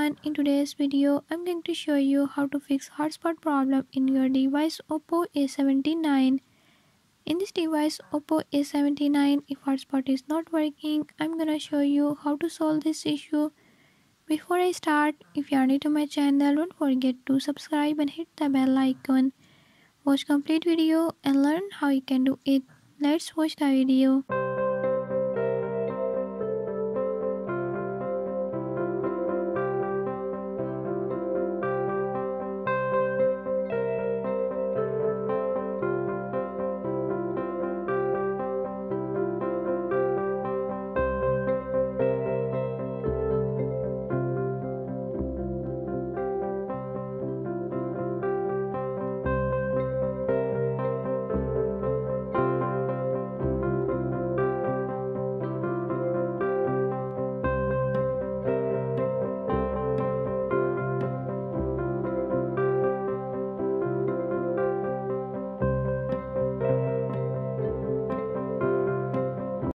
everyone, in today's video I'm going to show you how to fix hotspot problem in your device Oppo A79. In this device Oppo A79, if hotspot is not working, I'm gonna show you how to solve this issue. Before I start, if you are new to my channel, don't forget to subscribe and hit the bell icon. Watch complete video and learn how you can do it. Let's watch the video.